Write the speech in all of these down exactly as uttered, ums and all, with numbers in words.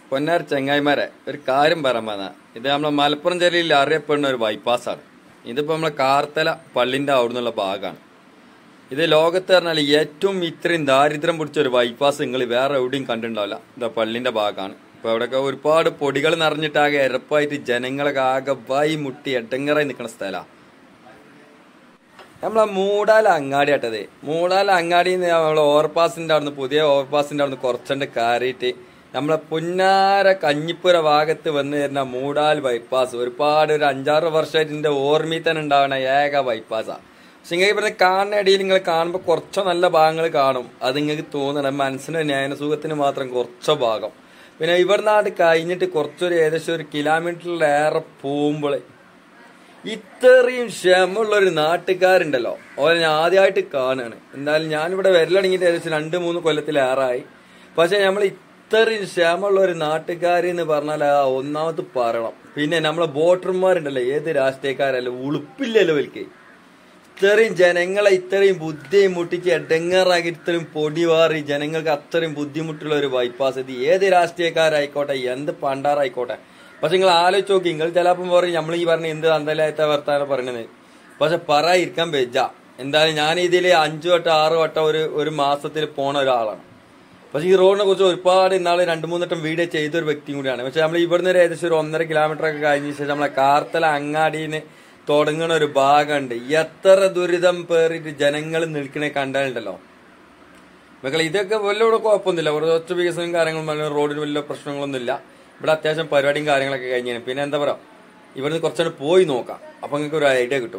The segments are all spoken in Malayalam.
പൊന്നാർ ചെങ്ങായിമാരെ ഒരു കാര്യം പറയാൻ പറഞ്ഞ ഇത് നമ്മളെ മലപ്പുറം ജില്ലയിൽ അറിയപ്പെടുന്ന ഒരു ബൈപ്പാസാണ്. ഇതിപ്പോ നമ്മളെ കാർത്തല പള്ളിന്റെ അവിടെ നിന്നുള്ള ഭാഗമാണ്. ഇത് ലോകത്ത് പറഞ്ഞാൽ ഏറ്റവും ഇത്രയും ദാരിദ്ര്യം പിടിച്ച ഒരു ബൈപ്പാസ് നിങ്ങൾ വേറെ എവിടെയും കണ്ടിട്ടുണ്ടാവില്ല. ഇതാ പള്ളിന്റെ ഭാഗമാണ്. ഇപ്പൊ അവിടെയൊക്കെ ഒരുപാട് പൊടികൾ നിറഞ്ഞിട്ടാകെ ഇരപ്പായിട്ട് ജനങ്ങളൊക്കെ ആകെ വൈ മുട്ടി എട്ടങ്ങറായി നിൽക്കുന്ന സ്ഥലമാണ്. നമ്മളെ മൂടാല അങ്ങാടി ആട്ടത്. മൂടാല അങ്ങാടിന്ന് നമ്മളെ ഓവർപാസിന്റെ അവിടുന്ന് പുതിയ ഓവർപാസിന്റെ അവിടുന്ന് കുറച്ചുണ്ട് കയറിയിട്ട് നമ്മളെ പുന്നാര കഞ്ഞിപ്പുര ഭാഗത്ത് വന്ന് തരുന്ന മൂടാൽ ബൈപ്പാസ് ഒരുപാട് ഒരു അഞ്ചാറ് വർഷമായിട്ട് ഇതിന്റെ ഓർമ്മയിൽ തന്നെ ഉണ്ടാവണ ഏക ബൈപ്പാസാ. പക്ഷെ നിങ്ങൾക്ക് ഇവിടുന്ന് കാണുന്ന ഇടയിൽ നിങ്ങൾ കാണുമ്പോൾ കുറച്ചോ നല്ല ഭാഗങ്ങൾ കാണും. അത് നിങ്ങൾക്ക് തോന്നണം മനസ്സിന് ന്യായസുഖത്തിന് മാത്രം കുറച്ചോ ഭാഗം. പിന്നെ ഇവിടുന്നാട് കഴിഞ്ഞിട്ട് കുറച്ചൊരു ഏകദേശം ഒരു കിലോമീറ്ററിലേറെ പോകുമ്പോൾ ഇത്രയും ക്ഷമയുള്ള ഒരു നാട്ടുകാരുണ്ടല്ലോ, അവരെ ഞാൻ ആദ്യമായിട്ട് കാണുകയാണ്. എന്തായാലും ഞാനിവിടെ വരലടങ്ങിയിട്ട് ഏകദേശം രണ്ട് മൂന്ന് കൊല്ലത്തിലേറായി. പക്ഷെ നമ്മൾ ഇത്രയും ക്ഷമയുള്ള ഒരു നാട്ടുകാരെന്ന് പറഞ്ഞാൽ ആ ഒന്നാമത് പറയണം. പിന്നെ നമ്മളെ വോട്ടർമാരുണ്ടല്ലോ, ഏത് രാഷ്ട്രീയക്കാരല്ല ഉളുപ്പില്ലല്ലോ വലിക്ക്. ഇത്രയും ജനങ്ങളെ ഇത്രയും ബുദ്ധിയും മുട്ടിച്ച് എടങ്ങാറാക്കി ഇത്രയും പൊടിവാറി ജനങ്ങൾക്ക് അത്രയും ബുദ്ധിമുട്ടുള്ള ഒരു ബൈപ്പാസ് ഇത് ഏത് രാഷ്ട്രീയക്കാരായിക്കോട്ടെ എന്ത് പണ്ടാറായിക്കോട്ടെ. പക്ഷെ നിങ്ങൾ ആലോചിച്ച് നോക്കി, നിങ്ങൾ ചിലപ്പം പറയും നമ്മൾ ഈ പറഞ്ഞ എന്ത് അന്തലായത്ത വർത്താനം പറയണത്. പക്ഷെ പറയാതിരിക്കാൻ വെച്ച എന്തായാലും ഞാൻ ഇതിൽ അഞ്ചു വട്ടം ആറ് വട്ടം ഒരു ഒരു മാസത്തിൽ പോണ ഒരാളാണ്. പക്ഷെ ഈ റോഡിനെ കുറിച്ച് ഒരുപാട് ഇന്നാൾ രണ്ട് മൂന്നെട്ടം വീഡിയോ ചെയ്തൊരു വ്യക്തിയും കൂടിയാണ്. പക്ഷെ നമ്മൾ ഇവിടുന്ന് ഒരു ഏകദേശം ഒരു ഒന്നര കിലോമീറ്റർ ഒക്കെ കഴിഞ്ഞ ശേഷം നമ്മളെ കാർത്തല അങ്ങാടിന്ന് തുടങ്ങുന്ന ഒരു ഭാഗമുണ്ട്. എത്ര ദുരിതം പേറിയിട്ട് ജനങ്ങൾ നിൽക്കണേ കണ്ടാലുണ്ടല്ലോ മക്കളെ. ഇതൊക്കെ വലിയ ഇവിടെ കുഴപ്പമൊന്നുമില്ല, കുറച്ച് വികസനവും കാര്യങ്ങളും റോഡിന് വലിയ പ്രശ്നങ്ങളൊന്നും ഇല്ല. ഇവിടെ അത്യാവശ്യം പരിപാടിയും കാര്യങ്ങളൊക്കെ കഴിഞ്ഞാൽ പിന്നെ എന്താ പറയാ ഇവിടുന്ന് കുറച്ചുകൂടെ പോയി നോക്കാം. അപ്പൊ നിങ്ങൾക്ക് ഒരു ഐഡിയ കിട്ടും.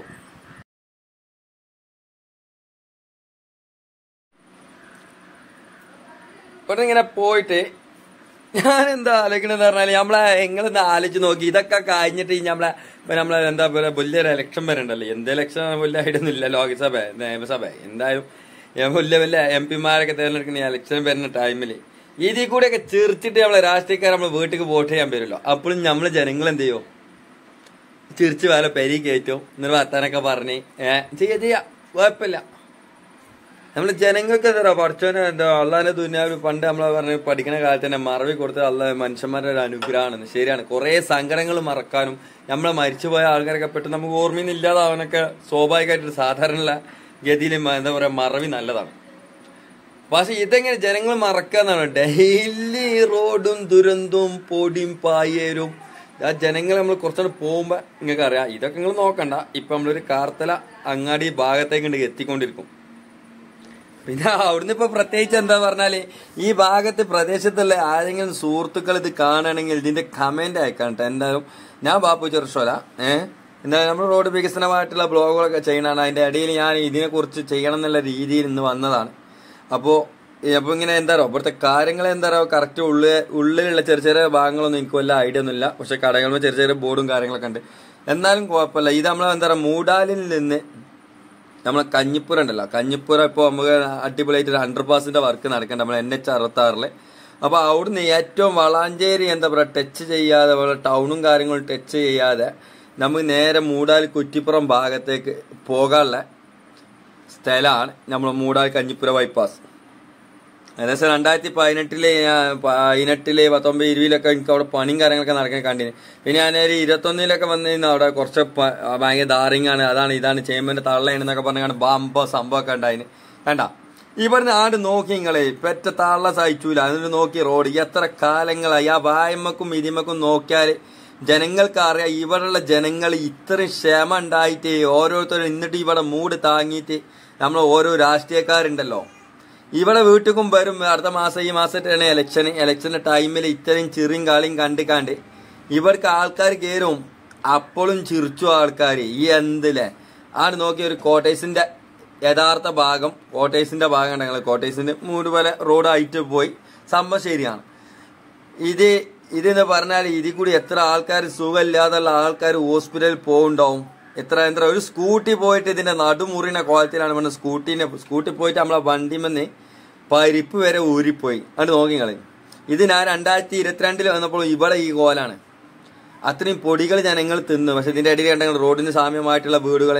ഇവിടെ ഇങ്ങനെ പോയിട്ട് ഞാൻ എന്താ ആലോചിക്കണെന്ന് പറഞ്ഞാല് നമ്മളെ എങ്ങളെന്താ ആലോചിച്ച് നോക്കി ഇതൊക്കെ കഴിഞ്ഞിട്ട് നമ്മളെ നമ്മളെ എന്താ പറയുക വലിയൊരു ഇലക്ഷൻ വരുന്നുണ്ടല്ലോ. എന്ത് ഇലക്ഷൻ വലിയ ഐഡിയ ഒന്നും ഇല്ല. ലോക്സഭ നിയമസഭ എന്തായാലും വലിയ വലിയ എം പിമാരൊക്കെ തിരഞ്ഞെടുക്കുന്ന ഇലക്ഷൻ വരുന്ന ടൈമില് ഇതിൽ കൂടെയൊക്കെ ചിരിച്ചിട്ട് നമ്മളെ രാഷ്ട്രീയക്കാർ നമ്മളെ വീട്ടിലേക്ക് വോട്ട് ചെയ്യാൻ വരുമല്ലോ. അപ്പോഴും നമ്മള് ജനങ്ങൾ എന്ത് ചെയ്യോ ചിരിച്ച് വേല പെരി കയറ്റും എന്നിട്ട് വർത്താനൊക്കെ പറഞ്ഞ് ഏഹ് ചെയ്യാ ചെയ്യാ കുഴപ്പമില്ല. നമ്മള് ജനങ്ങൾക്ക് എന്താ പഠിച്ചോനെ എന്താ അള്ളാന്റെ ദുനിയാവിൽ പണ്ട് നമ്മളെ പറഞ്ഞ് പഠിക്കുന്ന കാലത്ത് തന്നെ മറവി കൊടുത്ത് അള്ള മനുഷ്യന്മാരുടെ ഒരു അനുഗ്രഹമാണ്. ശരിയാണ്, കുറെ സങ്കടങ്ങൾ മറക്കാനും നമ്മളെ മരിച്ചുപോയ ആൾക്കാരൊക്കെ പെട്ടെന്ന് നമുക്ക് ഓർമ്മയിൽ ഇല്ലാതാവാനൊക്കെ സ്വാഭാവികമായിട്ട് സാധാരണ ഗതിയിൽ എന്താ പറയാ മറവി നല്ലതാണ്. പക്ഷെ ഇതെങ്ങനെ ജനങ്ങൾ മറക്കാന്നാണ്. ഡെയിലി റോഡും ദുരന്തവും പൊടിയും പായേരും ആ ജനങ്ങൾ നമ്മൾ കുറച്ചുകൂടെ പോകുമ്പോ നിങ്ങൾക്ക് അറിയാം. ഇതൊക്കെ നിങ്ങൾ നോക്കണ്ട. ഇപ്പൊ നമ്മളൊരു കാർത്തല അങ്ങാടി ഭാഗത്തേക്ക് എത്തിക്കൊണ്ടിരിക്കും. പിന്നെ അവിടുന്ന് ഇപ്പൊ പ്രത്യേകിച്ച് എന്താ പറഞ്ഞാല് ഈ ഭാഗത്ത് പ്രദേശത്തുള്ള ആരെങ്കിലും സുഹൃത്തുക്കൾ ഇത് കാണുകയാണെങ്കിൽ ഇതിന്റെ കമന്റ് അയക്കാണ്ട്. എന്തായാലും ഞാൻ ബാപ്പു ചെറുഷോല ഏഹ് എന്തായാലും നമ്മൾ റോഡ് വികസനമായിട്ടുള്ള ബ്ലോഗുകളൊക്കെ ചെയ്യണതാണ്. അതിന്റെ ഇടയിൽ ഞാൻ ഇതിനെ കുറിച്ച് ചെയ്യണം എന്നുള്ള രീതിയിൽ ഇന്ന് വന്നതാണ്. അപ്പോ അപ്പൊ ഇങ്ങനെ എന്താ പറയുക ഇവിടുത്തെ കാര്യങ്ങൾ എന്താ പറയുക കറക്റ്റ് ഉള്ളിൽ ഉള്ളിലുള്ള ചെറിയ ചെറിയ ഭാഗങ്ങളൊന്നും എനിക്ക് വല്ല ഐഡിയ ഒന്നുമില്ല. പക്ഷെ കടകളിൽ ചെറിയ ചെറിയ ബോർഡും കാര്യങ്ങളൊക്കെ ഉണ്ട്. എന്നാലും കുഴപ്പമില്ല. ഇത് നമ്മളെ എന്താ പറയുക മൂടാലിൽ നിന്ന് നമ്മളെ കഞ്ഞിപ്പുര ഉണ്ടല്ലോ, കഞ്ഞിപ്പുര ഇപ്പോൾ നമുക്ക് അടിപൊളിയായിട്ട് ഒരു ഹൺഡ്രഡ് പാസിന്റെ വർക്ക് നടക്കണ്ട നമ്മളെ എൻ എച്ച് അറുപത്തി ആറില്. അപ്പൊ അവിടുന്ന് ഏറ്റവും വളാഞ്ചേരി എന്താ പറയുക ടച്ച് ചെയ്യാതെ ടൗണും കാര്യങ്ങളും ടച്ച് ചെയ്യാതെ നമുക്ക് നേരെ മൂടാൽ കുറ്റിപ്പുറം ഭാഗത്തേക്ക് പോകാനുള്ള സ്ഥലമാണ് നമ്മൾ മൂടാൽ കഞ്ഞിപ്പുര ബൈപ്പാസ്. ഏകദേശം രണ്ടായിരത്തി പതിനെട്ടില് പതിനെട്ടില് പത്തൊമ്പത് ഇരുപതിലൊക്കെ എനിക്ക് അവിടെ പണിയും കാര്യങ്ങളൊക്കെ നടക്കാൻ കണ്ടിന്. പിന്നെ ഞാൻ ഒരു ഇരുപത്തൊന്നിലൊക്കെ വന്നിരുന്നു. അവിടെ കുറച്ച് ഭയങ്കര ദാറിങ്ങാണ്, അതാണ് ഇതാണ് ചേമ്പന്റെ തള്ളയാണെന്നൊക്കെ പറഞ്ഞാണ് ബാമ്പോ സംഭവമൊക്കെ ഉണ്ടായിന്. കണ്ട ഇവിടുന്ന് ആണ്ട് നോക്കി നിങ്ങളെ പെറ്റ തള്ള സഹിച്ചൂല. അതിന് നോക്കി റോഡ് എത്ര കാലങ്ങളായി ആ വായ്മക്കും ഇതിമക്കും നോക്കിയാൽ ജനങ്ങൾക്ക് അറിയാം ഇവിടെയുള്ള ജനങ്ങൾ ഇത്രയും ക്ഷമ ഉണ്ടായിട്ട് ഓരോരുത്തരും എന്നിട്ട് ഇവിടെ മൂട് താങ്ങിയിട്ട് നമ്മൾ ഓരോ രാഷ്ട്രീയക്കാരുണ്ടല്ലോ ഇവിടെ വീട്ടിലും വരും. അടുത്ത മാസം ഈ മാസത്താണ് ഇലക്ഷന്. ഇലക്ഷന്റെ ടൈമിൽ ഇത്രയും ചിറിയും കാളിയും കണ്ടിക്കാണ്ട് ഇവർക്ക് ആൾക്കാർ കയറും. അപ്പോഴും ചിരിച്ചു ആൾക്കാർ ഈ എന്തില്ലേ ആണ് നോക്കി ഒരു കോട്ടേഴ്സിന്റെ യഥാർത്ഥ ഭാഗം കോട്ടേഴ്സിന്റെ ഭാഗം ഉണ്ടെങ്കിൽ കോട്ടേഴ്സിന്റെ മൂന്ന് പോലെ റോഡ് ആയിട്ട് പോയി സംഭവം ശരിയാണ്. ഇത് ഇതെന്ന് പറഞ്ഞാൽ ഇതിൽ കൂടി എത്ര ആൾക്കാർ സുഖമില്ലാതുള്ള ആൾക്കാർ ഹോസ്പിറ്റലിൽ പോകുന്നുണ്ടാവും. എത്ര എത്ര ഒരു സ്കൂട്ടി പോയിട്ട് ഇതിന്റെ നടുമുറിന കോലത്തിലാണ് പറഞ്ഞത്. സ്കൂട്ടീനെ സ്കൂട്ടി പോയിട്ട് നമ്മളെ വണ്ടിമെന്ന് പരിപ്പ് വരെ ഊരിപ്പോയി. അത് നോക്കിങ്ങള് ഇത് ഞാൻ രണ്ടായിരത്തി ഇരുപത്തിരണ്ടിൽ വന്നപ്പോൾ ഇവിടെ ഈ കോലാണ്. അത്രയും പൊടികൾ ജനങ്ങൾ തിന്നു. പക്ഷെ ഇതിന്റെ ഇടയിൽ കണ്ടെങ്കിൽ റോഡിന് സാമ്യമായിട്ടുള്ള വീടുകളെ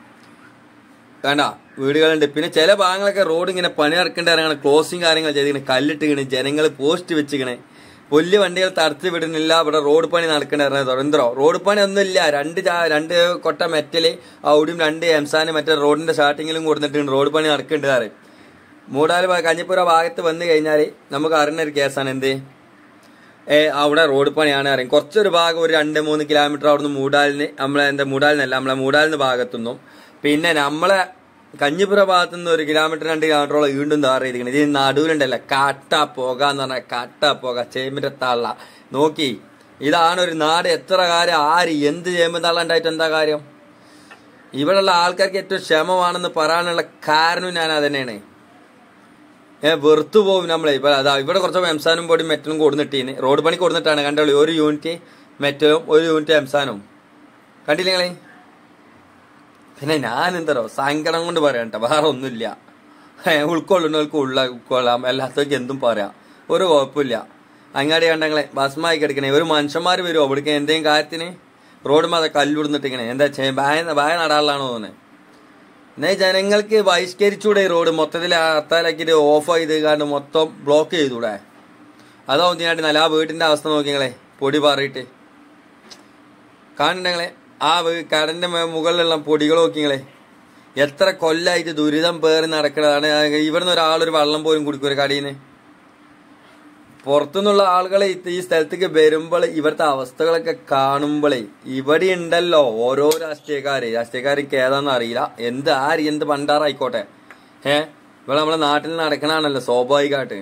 കണ്ട വീടുകളുണ്ട്. പിന്നെ ചില ഭാഗങ്ങളൊക്കെ റോഡ് ഇങ്ങനെ പണി ഇറക്കേണ്ട ക്ലോസിങ് കാര്യങ്ങൾ ചെയ്തിങ്ങനെ കല്ലിട്ടിക്കണേ, ജനങ്ങൾ പോസ്റ്റ് വെച്ചിക്കണേ. വലിയ വണ്ടികൾ തടച്ചു വിടുന്നില്ല, ഇവിടെ റോഡ് പണി നടക്കണ തുറന്തോ. റോഡ് പണി ഒന്നുമില്ല, രണ്ട് രണ്ട് കൊട്ട മെറ്റല് അവിടെയും രണ്ട് എംസാന് മറ്റേ റോഡിന്റെ സ്റ്റാർട്ടിങ്ങിലും കൊടുത്തിട്ടുണ്ട്. റോഡ് പണി നടക്കുന്നുണ്ട് സാറ്. മൂടാൽ കഞ്ഞിപ്പുര ഭാഗത്ത് വന്നു കഴിഞ്ഞാൽ നമുക്ക് അറിയുന്ന ഒരു കേസാണ് എന്ത്, ഏ അവിടെ റോഡ് പണിയാണ് അറിയും. കുറച്ചൊരു ഭാഗം ഒരു രണ്ട് മൂന്ന് കിലോമീറ്റർ അവിടുന്ന് മൂടാലിന് നമ്മളെ എന്താ മൂടാലിനല്ല നമ്മളെ മൂടാലിന് ഭാഗത്തുനിന്നും പിന്നെ നമ്മളെ കഞ്ഞിപ്പുര ഭാഗത്തുനിന്ന് ഒരു കിലോമീറ്റർ രണ്ട് കിലോമീറ്ററോളം വീണ്ടും താറ ചെയ്തിരിക്കുന്നത്. ഇത് നടുവിലുണ്ടല്ല കാട്ട പോക എന്ന് പറഞ്ഞാൽ കാട്ട പോക ചേമ്പിന്റെ തള്ള നോക്കി. ഇതാണ് ഒരു നാട്. എത്ര കാര്യം ആര് എന്ത് ചേമ്പ് തള്ള ഉണ്ടായിട്ട് എന്താ കാര്യം? ഇവിടെയുള്ള ആൾക്കാർക്ക് ഏറ്റവും ക്ഷമമാണെന്ന് പറയാനുള്ള കാരണം ഞാൻ അതന്നെയാണ്. ഏഹ് വെറുത്തു പോകും നമ്മളെ. ഇപ്പൊ അതാ ഇവിടെ കുറച്ച് എംസാനും പൊടി മെറ്റലും കൊടുന്നിട്ടീന് റോഡ് പണി കൊടുത്തിട്ടാണ് കണ്ടോളി. ഒരു യൂണിറ്റ് മെറ്റലും ഒരു യൂണിറ്റ് എംസാനും കണ്ടില്ല നിങ്ങളെ. പിന്നെ ഞാൻ എന്തോ സങ്കടം കൊണ്ട് പറയാം കേട്ടോ, വേറെ ഒന്നുമില്ല. ഉൾക്കൊള്ളുന്നവർക്ക് ഉള്ള ഉൾക്കൊള്ളാം, അല്ലാത്തവർക്ക് എന്തും പറയാം, ഒരു കുഴപ്പമില്ല. അങ്ങാടി കണ്ടങ്ങളെ ഭസ്മായി കിടക്കണേ ഒരു മനുഷ്യന്മാർ വരുമോ അവിടേക്ക് എന്തെങ്കിലും കാര്യത്തിന്? റോഡ് മത കല്ലുടുന്നിട്ടിങ്ങനെ എന്താ ഭയ ഭയ നടാറിലാണോ തോന്നുന്നത്? എന്നാ ജനങ്ങൾക്ക് ബഹിഷ്കരിച്ചൂടെ ഈ റോഡ് മൊത്തത്തിൽ ഹർത്താലാക്കിയിട്ട് ഓഫ് ചെയ്ത് കണ്ട് മൊത്തം ബ്ലോക്ക് ചെയ്തൂടെ? അതോ ഇതിനായിട്ട് നല്ല ആ വീട്ടിന്റെ അവസ്ഥ നോക്കിങ്ങളെ, പൊടി പാറിയിട്ട് കാണുന്നുണ്ടെങ്ങളെ. ആ കടന്റെ മുകളിലുള്ള പൊടികൾ നോക്കിങ്ങളെ. എത്ര കൊല്ലായിട്ട് ദുരിതം പേറി നടക്കുന്നതാണ്. ഇവിടുന്ന് ഒരാളൊരു വെള്ളം പോലും കുടിക്കും ഒരു കടയിൽ നിന്ന്. പുറത്തുനിന്നുള്ള ആളുകളെ ഈ സ്ഥലത്തേക്ക് വരുമ്പോൾ ഇവിടുത്തെ അവസ്ഥകളൊക്കെ കാണുമ്പോഴേ ഇവിടെ ഉണ്ടല്ലോ ഓരോ രാഷ്ട്രീയക്കാര്. രാഷ്ട്രീയക്കാർക്ക് ഏതാന്ന് അറിയില്ല, എന്ത് ആര് എന്ത് പണ്ടാറായിക്കോട്ടെ. ഏഹ് ഇവിടെ നമ്മളെ നാട്ടിൽ നടക്കണാണല്ലോ സ്വാഭാവികമായിട്ട്.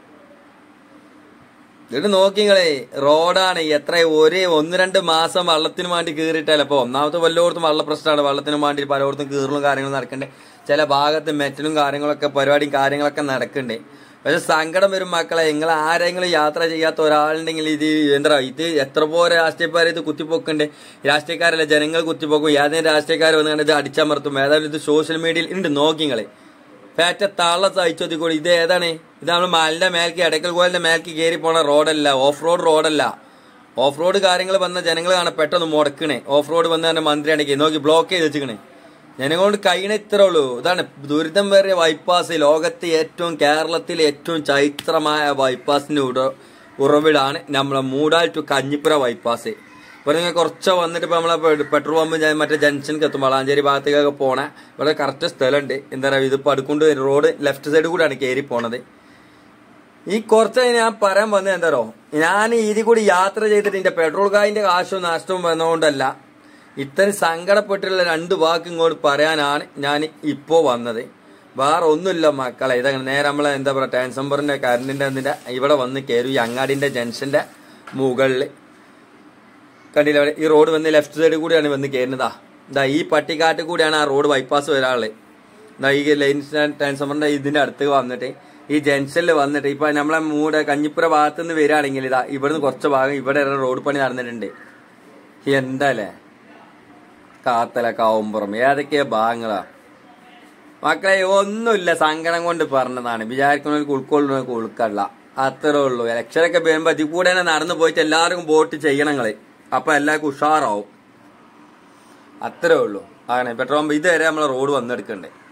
ഇത് നോക്കിങ്ങളെ റോഡാണ് എത്ര ഒരേ ഒന്ന് രണ്ട് മാസം വെള്ളത്തിന് വേണ്ടി കീറിയിട്ടല്ല. ഇപ്പൊ ഒന്നാമത്തെ വല്ലോടത്തും വെള്ള പ്രശ്നമാണ്. വെള്ളത്തിന് വേണ്ടി പലയിടത്തും കീറലും കാര്യങ്ങളും നടക്കണ്ടേ. ചില ഭാഗത്ത് മെറ്റലും കാര്യങ്ങളൊക്കെ പരിപാടിയും കാര്യങ്ങളൊക്കെ നടക്കണ്ടേ. പക്ഷെ സങ്കടം വരും മക്കളെ. നിങ്ങൾ ആരെങ്കിലും യാത്ര ചെയ്യാത്ത ഒരാളുണ്ടെങ്കിൽ ഇത് എന്താ ഇത് എത്ര പോലെ രാഷ്ട്രീയക്കാരെ ഇത് കുത്തിപ്പൊക്കുണ്ട്. രാഷ്ട്രീയക്കാരല്ല ജനങ്ങൾ കുത്തിപ്പൊക്കും. ഏതെങ്കിലും രാഷ്ട്രീയക്കാർ വന്നുകൊണ്ട് ഇത് അടിച്ചമർത്തും. ഏതായാലും ഇത് സോഷ്യൽ മീഡിയയിൽ ഉണ്ട് നോക്കിങ്ങളെ. പേറ്റ തള്ള സഹിച്ചോത്തിക്കോളി. ഇത് ഏതാണ്? ഇത് നമ്മൾ മലിന്റെ മേൽക്ക് എടക്കൽ കോലിന്റെ മേൽക്ക് കയറി പോണ റോഡല്ല, ഓഫ് റോഡ് റോഡല്ല. ഓഫ് റോഡ് കാര്യങ്ങൾ വന്ന ജനങ്ങൾ കാണാൻ പെട്ടെന്ന് മുടക്കണേ. ഓഫ് റോഡ് വന്ന തന്നെ മന്ത്രി അടക്കി നോക്കി ബ്ലോക്ക് ചെയ്ത് വെച്ചിക്കണേ. ജനങ്ങളോട് കഴിയണ ഇത്രേ ഉള്ളൂ. ഇതാണ് ദുരിതം വേറിയ ബൈപ്പാസ്. ലോകത്തെ ഏറ്റവും കേരളത്തിലെ ഏറ്റവും ചൈത്രമായ ബൈപ്പാസിന്റെ ഉട ഉറവിടാണ് നമ്മളെ മൂടാൽ ടു കഞ്ഞിപ്പുര ബൈപ്പാസ്. ഇവിടെ കുറച്ച് വന്നിട്ട് ഇപ്പൊ നമ്മളെ പെട്രോൾ പമ്പ് മറ്റേ ജംഗ്ഷനിൽ എത്തും വളാഞ്ചേരി ഭാഗത്തേക്കൊക്കെ പോണ ഇവിടെ കറക്റ്റ് സ്ഥലമുണ്ട്. എന്താ പറയുക ഇതിപ്പോ അടുക്കൊണ്ട് റോഡ് ലെഫ്റ്റ് സൈഡ് കൂടെയാണ് കയറി പോണത്. ഈ കുറച്ച് ഞാൻ പറയാൻ വന്നത് എന്താറോ, ഞാൻ ഇതിൽ കൂടി യാത്ര ചെയ്തിട്ട് എന്റെ പെട്രോൾ കായിന്റെ കാശും നഷ്ടവും വന്നതുകൊണ്ടല്ല, ഇത്രയും സങ്കടപ്പെട്ടുള്ള രണ്ട് വാക്ക് ഇങ്ങോട്ട് പറയാനാണ് ഞാൻ ഇപ്പോ വന്നത്. വേറെ ഒന്നുമില്ല മക്കളെ. ഇതങ്ങനെ നേരെ നമ്മളെ എന്താ പറയുക ട്രാൻസ്ഫോമറിന്റെ കറണ്ടിന്റെ അതിന്റെ ഇവിടെ വന്ന് കയറും. ഈ അങ്ങാടിന്റെ ജംഗ്ഷന്റെ മുകളിൽ കണ്ടില്ല അവിടെ ഈ റോഡ് വന്ന് ലെഫ്റ്റ് സൈഡിൽ കൂടിയാണ് വന്ന് കയറുന്നതാ. ഇതാ ഈ പട്ടിക്കാട്ടിൽ കൂടിയാണ് ആ റോഡ് ബൈപ്പാസ് വരാനുള്ളത്. ഇതാ ഈ ലൈൻ ട്രാൻസ്ഫോമറിന്റെ ഇതിന്റെ അടുത്ത് വന്നിട്ട് ഈ ജംഗ്ഷനിൽ വന്നിട്ട് ഇപ്പൊ നമ്മളെ മൂടെ കഞ്ഞിപ്പുര ഭാഗത്ത് നിന്ന് വരികയാണെങ്കിൽ ഇതാ ഇവിടുന്ന് കുറച്ച് ഭാഗം ഇവിടെ റോഡ് പണി നടന്നിട്ടുണ്ട്. എന്താല്ലേ കാത്തല കാവുമ്പുറം ഏതൊക്കെയാ ഭാഗങ്ങളാ മക്കളെ. ഒന്നുമില്ല, സങ്കടം കൊണ്ട് പറഞ്ഞതാണ്. വിചാരിക്കുന്നവർക്ക് ഉൾക്കൊള്ളുന്നവർക്ക് ഉൾക്കല്ല, അത്രേ ഉള്ളൂ. ഇലക്ഷനൊക്കെ വരുമ്പോ അതിൽ കൂടെ തന്നെ നടന്നു പോയിട്ട് എല്ലാവർക്കും വോട്ട് ചെയ്യണങ്ങള്. അപ്പൊ എല്ലാവർക്കും ഉഷാറാവും, അത്രേ ഉള്ളൂ. അങ്ങനെ പെട്രോൾ പമ്പ് ഇതുവരെ നമ്മളെ റോഡ് വന്നെടുക്കണ്ടേ.